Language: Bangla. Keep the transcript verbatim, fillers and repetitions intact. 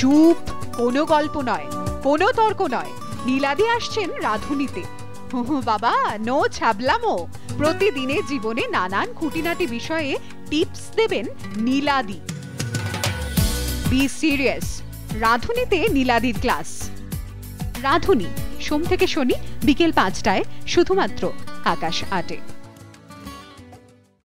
চুপ, কোনো গল্প নয়, কোনো তর্ক নয়, নীলাদি আসছেন রাধুনীতে। বাবা, নো ছাবলামো। প্রতিদিনের জীবনে নানান খুঁটিনাটি বিষয়ে টিপস দেবেন নীলাদি। Be serious. রাধুনীতে নীলাদির ক্লাস। রাধুনী, সোম থেকে শনি বিকেল পাঁচটায়, শুধুমাত্র আকাশ আটে।